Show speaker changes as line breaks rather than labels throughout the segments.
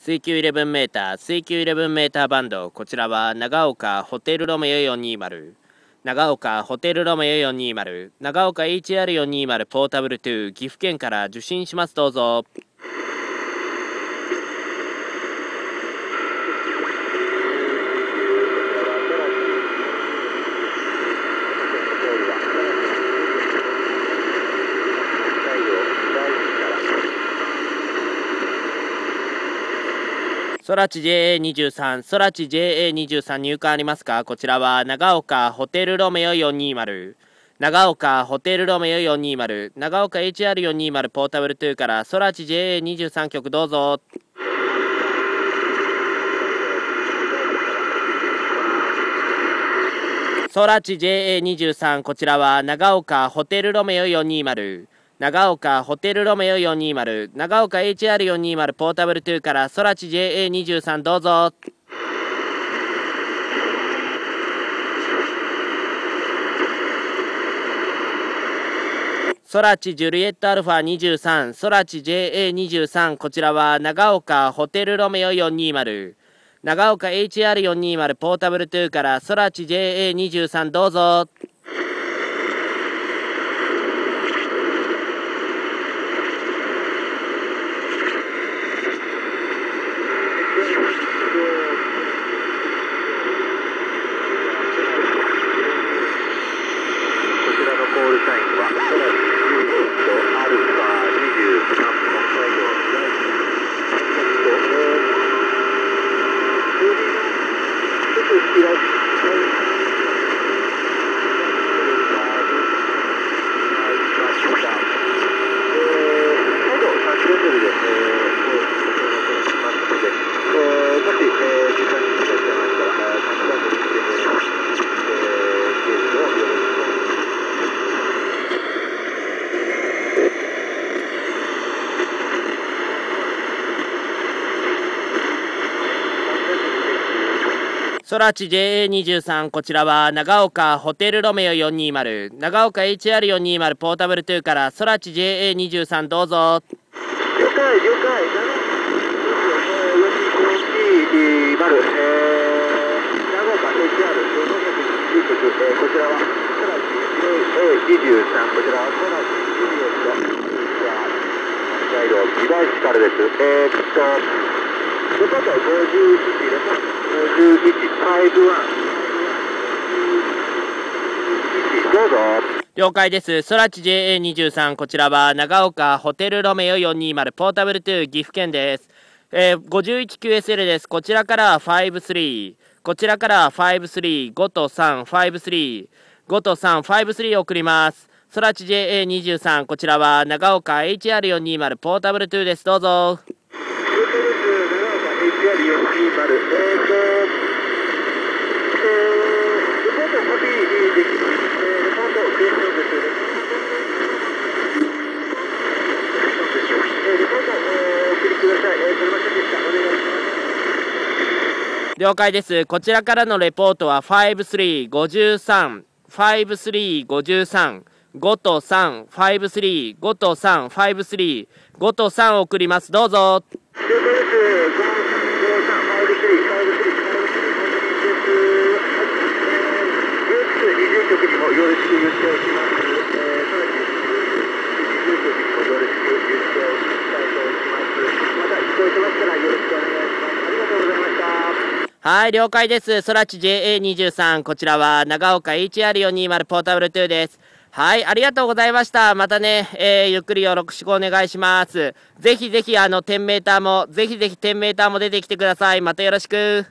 水球11メーター、水球11メーターバンド、こちらは長岡ホテルロメオ420、長岡ホテルロメオ420、長岡 HR420 ポータブル2、岐阜県から受信します。どうぞ。空知 JA23、空知 JA23 入館ありますか？こちらは長岡ホテルロメオ420、長岡ホテルロメオ420、長岡 HR420 ポータブル2から空知 JA23 局どうぞ。空知 JA23、こちらは長岡ホテルロメオ420、長岡ホテルロメオ420、長岡 HR420 ポータブル2から空知 JA23 どうぞ。空知ジュリエットアルファ23、空知 JA23、こちらは長岡ホテルロメオ420、長岡 HR420 ポータブル2から空知 JA23 どうぞ。空知 JA23、こちらは長岡ホテルロメオ420、長岡 HR420 ポータブル2から空知 JA23 どうぞ。
了解了解。42520、長岡 HR420 局、こちらは空知 JA23、こちらは空知ジュリエット、北海道美大市からです。レポート51、レポート51、どうぞ。
了解です。空知 JA23、こちらは長岡ホテルロメオ420ポータブル2、岐阜県です。51QSL です。こちらから53、こちらから53、5と3、53、5と3、53送ります。空知 JA23、こちらは長岡 HR420 ポータブル2です。どうぞ。了解です。こちらからのレポートは53、53、53、53、5と3、53、5と3、53、5と3送ります。どうぞ。
了解です。20局にもよろしく言っておきます。20局にもよろしく言っておきたいと思います。また聞こえてましたらよろしくお願いします。ありがとうございました。
はい、了解です。空知 JA23、こちらは長岡 HR420 ポータブル2です。はい、ありがとうございました。またね、ゆっくりよろしくお願いします。ぜひぜひ、10メーターも、ぜひぜひ10メーターも出てきてください。またよろしく。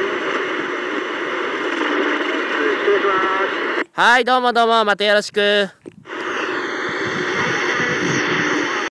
はい、どうもどうも、またよろしく。